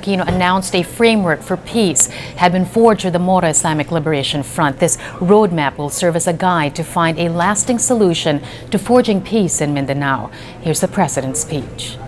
Aquino announced a framework for peace had been forged with the Moro Islamic Liberation Front. This roadmap will serve as a guide to find a lasting solution to forging peace in Mindanao. Here's the President's speech.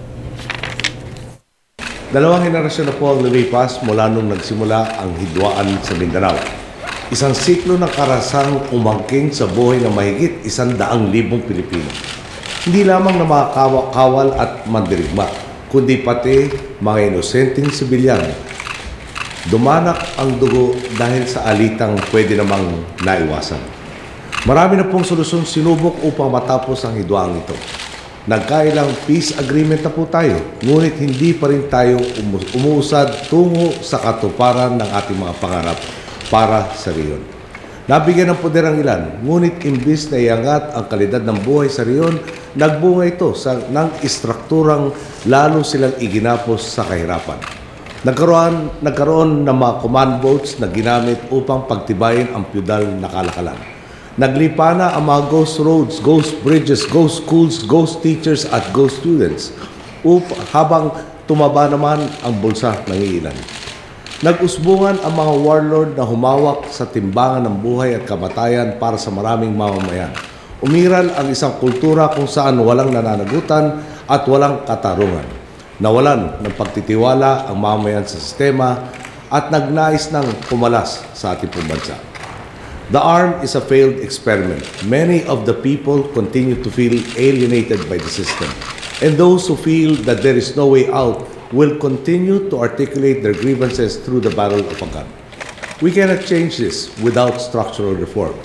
Dalawang henerasyon na po ang lumipas mula nung nagsimula ang hidwaan sa Mindanao. Isang siklo ng karasang umangking sa buhay ng mahigit 100,000 Pilipino. Hindi lamang na mga kawal at mandirigma, kundi pati mga inosenteng sibilyan. Dumanak ang dugo dahil sa alitang pwede namang naiwasan. Marami na pong solusyon sinubok upang matapos ang hidwaang ito. Nagkailang peace agreement na po tayo, ngunit hindi pa rin tayo umuusad tungo sa katuparan ng ating mga pangarap para sa riyon. Nabigyan ng poder ang ilan, ngunit imbis na iangat ang kalidad ng buhay sa riyon, nagbunga ito ng istrukturang lalo silang iginapos sa kahirapan. Nagkaroon ng mga command boats na ginamit upang pagtibayin ang feudal na kalakalan. Naglipa na ang mga ghost roads, ghost bridges, ghost schools, ghost teachers at ghost students habang tumaba naman ang bulsa ng iilan. Nag-usbungan ang mga warlord na humawak sa timbangan ng buhay at kamatayan para sa maraming mamamayan. Umiral ang isang kultura kung saan walang nananagutan at walang katarungan. Nawalan ng pagtitiwala ang mamamayan sa sistema at nagnais ng pumalas sa ating bansa. The arm is a failed experiment. Many of the people continue to feel alienated by the system. And those who feel that there is no way out will continue to articulate their grievances through the barrel of a gun. We cannot change this without structural reform.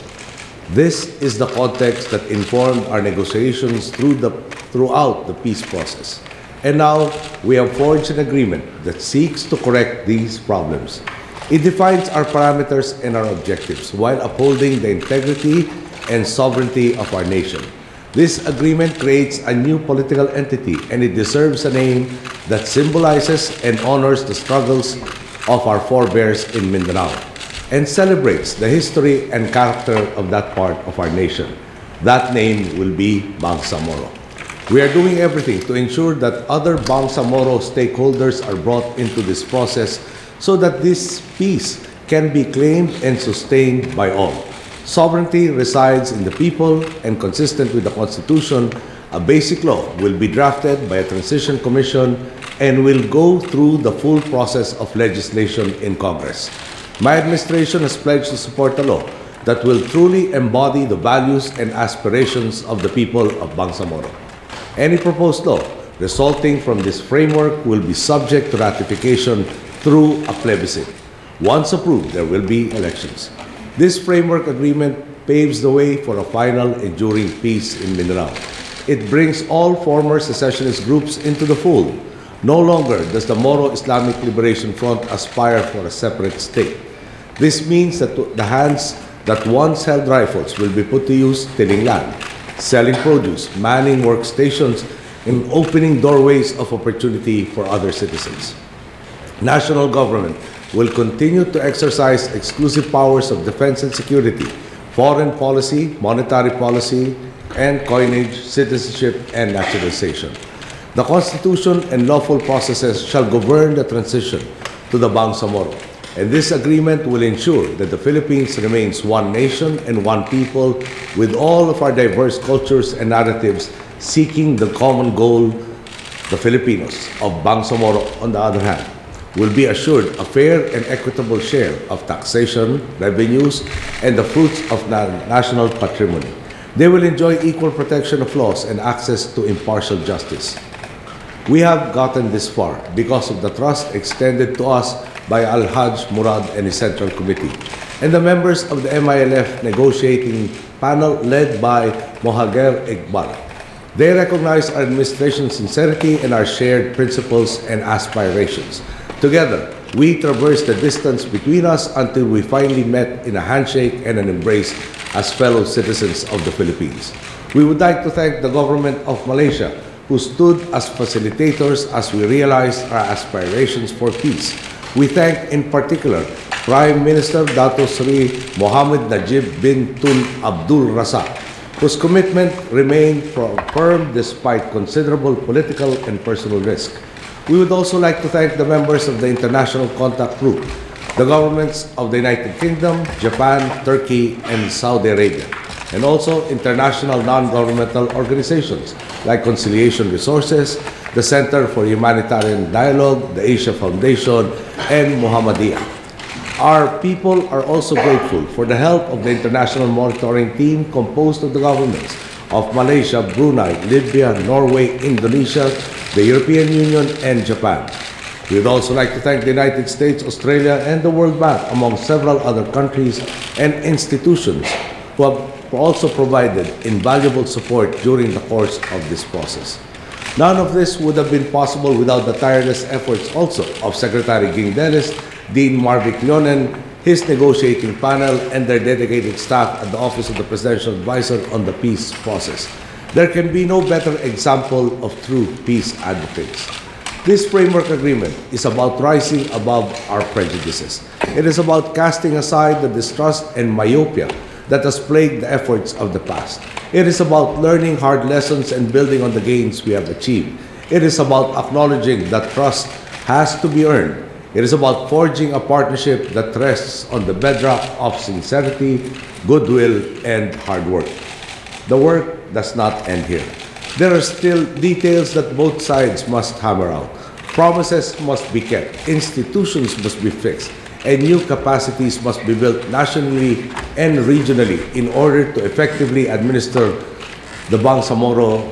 This is the context that informed our negotiations throughout the peace process. And now, we have forged an agreement that seeks to correct these problems. It defines our parameters and our objectives while upholding the integrity and sovereignty of our nation. This agreement creates a new political entity, and it deserves a name that symbolizes and honors the struggles of our forebears in Mindanao and celebrates the history and character of that part of our nation. That name will be Bangsamoro. We are doing everything to ensure that other Bangsamoro stakeholders are brought into this process so that this peace can be claimed and sustained by all. Sovereignty resides in the people, and consistent with the Constitution, a basic law will be drafted by a transition commission and will go through the full process of legislation in Congress. My administration has pledged to support a law that will truly embody the values and aspirations of the people of Bangsamoro. Any proposed law resulting from this framework will be subject to ratification through a plebiscite. Once approved, there will be elections. This framework agreement paves the way for a final enduring peace in Mindanao. It brings all former secessionist groups into the fold. No longer does the Moro Islamic Liberation Front aspire for a separate state. This means that the hands that once held rifles will be put to use tilling land, selling produce, manning workstations, and opening doorways of opportunity for other citizens. National government will continue to exercise exclusive powers of defense and security, foreign policy, monetary policy, and coinage, citizenship, and naturalization. The Constitution and lawful processes shall govern the transition to the Bangsamoro, and this agreement will ensure that the Philippines remains one nation and one people with all of our diverse cultures and narratives seeking the common goal. The Filipinos of Bangsamoro, on the other hand, will be assured a fair and equitable share of taxation, revenues, and the fruits of national patrimony. They will enjoy equal protection of laws and access to impartial justice. We have gotten this far because of the trust extended to us by Al-Hajj Murad and his Central Committee, and the members of the MILF negotiating panel led by Mohager Iqbal. They recognize our administration's sincerity and our shared principles and aspirations. Together, we traversed the distance between us until we finally met in a handshake and an embrace as fellow citizens of the Philippines. We would like to thank the government of Malaysia, who stood as facilitators as we realized our aspirations for peace. We thank in particular Prime Minister Dato Sri Mohammed Najib bin Tun Abdul Razak, whose commitment remained firm despite considerable political and personal risk. We would also like to thank the members of the International Contact Group, the governments of the United Kingdom, Japan, Turkey, and Saudi Arabia, and also international non-governmental organizations like Conciliation Resources, the Center for Humanitarian Dialogue, the Asia Foundation, and Muhammadiyah. Our people are also grateful for the help of the international monitoring team composed of the governments of Malaysia, Brunei, Libya, Norway, Indonesia, the European Union, and Japan. We would also like to thank the United States, Australia, and the World Bank, among several other countries and institutions who have also provided invaluable support during the course of this process. None of this would have been possible without the tireless efforts also of Secretary Ging Dennis, Dean Marvick Leonen, his negotiating panel, and their dedicated staff at the Office of the Presidential Advisor on the Peace Process. There can be no better example of true peace advocates. This framework agreement is about rising above our prejudices. It is about casting aside the distrust and myopia that has plagued the efforts of the past. It is about learning hard lessons and building on the gains we have achieved. It is about acknowledging that trust has to be earned. It is about forging a partnership that rests on the bedrock of sincerity, goodwill, and hard work. The work does not end here. There are still details that both sides must hammer out. Promises must be kept, institutions must be fixed, and new capacities must be built nationally and regionally in order to effectively administer the Bangsamoro.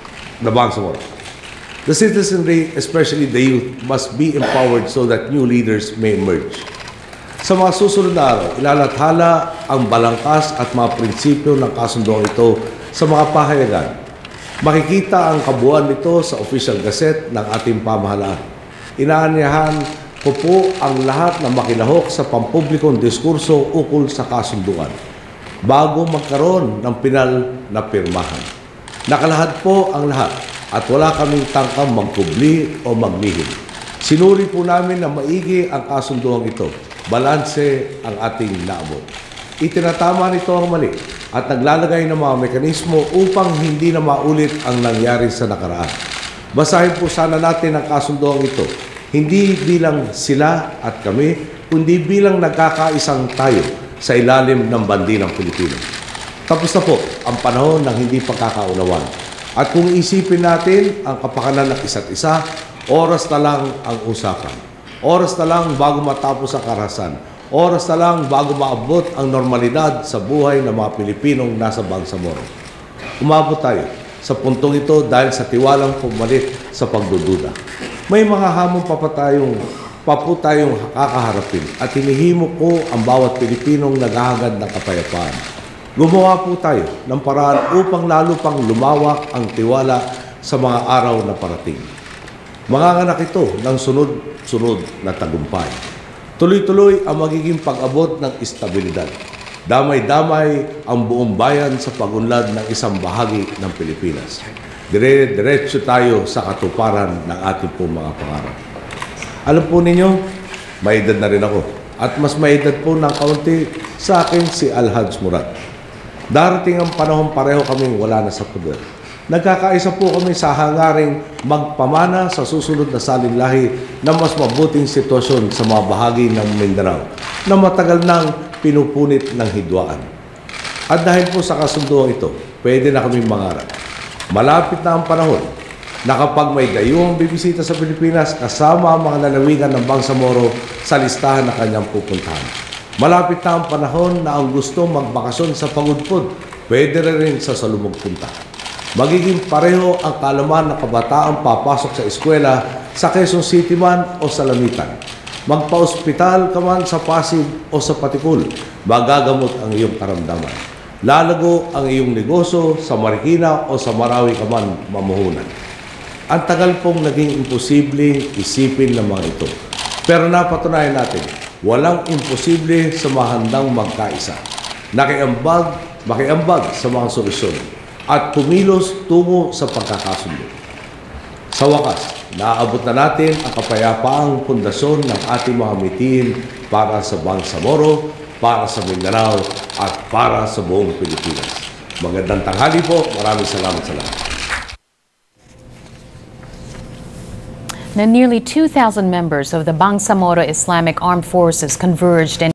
The citizenry, especially the youth, must be empowered so that new leaders may emerge. Sa mga susunod na araw, ilalathala ang balangkas at mga prinsipyo ng kasunduang ito sa mga pahayagan. Makikita ang kabuuan nito sa Official Gazette ng ating pamahalaan. Inaanyahan ko po ang lahat na makilahok sa pampublikong diskurso ukol sa kasunduan bago magkaroon ng pinal na pirmahan. Nakalahad po ang lahat at wala kaming tangkang magkubli o maglihim. Sinuri po namin na maigi ang kasunduang ito. Balanse ang ating naabot. Itinatama nito ang mali at naglalagay ng mga mekanismo upang hindi na maulit ang nangyari sa nakaraan. Basahin po sana natin ang kasunduang ito, hindi bilang sila at kami, kundi bilang nagkakaisang tayo sa ilalim ng bandirang Pilipino. Tapos na po ang panahon ng hindi pagkakaunawan. At kung isipin natin ang kapakanan ng isa't isa, oras na lang ang usapan. Oras na lang bago matapos ang karahasan. Oras na lang bago maabot ang normalidad sa buhay ng mga Pilipinong nasa Bangsamoro. Umabot tayo sa puntong ito dahil sa tiwalang pumalit sa pagdududa. May mga hamon pa po tayong kakaharapin at hinihimo ko ang bawat Pilipinong naghahangad ng kapayapaan. Gumawa po tayo ng paraan upang lalo pang lumawak ang tiwala sa mga araw na parating. Manganganak ito ng sunod-sunod na tagumpay. Tuloy-tuloy ang magiging pag-abot ng estabilidad. Damay-damay ang buong bayan sa pag-unlad ng isang bahagi ng Pilipinas. Dire-diretso tayo sa katuparan ng ating pong mga pangarap. Alam po ninyo, may edad na rin ako. At mas may edad po ng kaunti sa akin si Alhaj Murad. Darating ang panahon pareho kaming wala na sa poder. Nagkakaisa po kami sa hangaring magpamana sa susunod na salinlahi ng mas mabuting sitwasyon sa mga bahagi ng Mindanao na matagal nang pinupunit ng hidwaan. At dahil po sa kasunduang ito, pwede na kaming mangarap. Malapit na ang panahon na kapag may dayuhang bibisita sa Pilipinas kasama ang mga lalawigan ng Bangsamoro sa listahan na kanyang pupuntahan. Malapit na ang panahon na ang gusto magbakasyon sa Pagudpud, pwede rin sa Salumog punta. Magiging pareho ang kalaman ng kabataang papasok sa eskwela sa Quezon City man o sa Lamitan. Magpa-ospital ka man sa Pasig o sa Patikul, magagamot ang iyong karamdaman. Lalago ang iyong negosyo sa Marikina o sa Marawi ka man mamuhunan. Ang tagal pong naging imposible isipin ng mga ito. Pero napatunayan natin, walang imposible sa mahandang magkaisa. Makiambag sa mga solusyon at kumilos tungo sa pagkakasundo. Sa wakas, naaabot na natin ang kapayapaang pundasyon ng ating mga mitin para sa Bangsamoro, para sa Mindanao, at para sa buong Pilipinas. Magandang tanghali po. Maraming salamat sa lahat. na nearly 2,000 members of the Bangsamoro Islamic Armed Forces converged in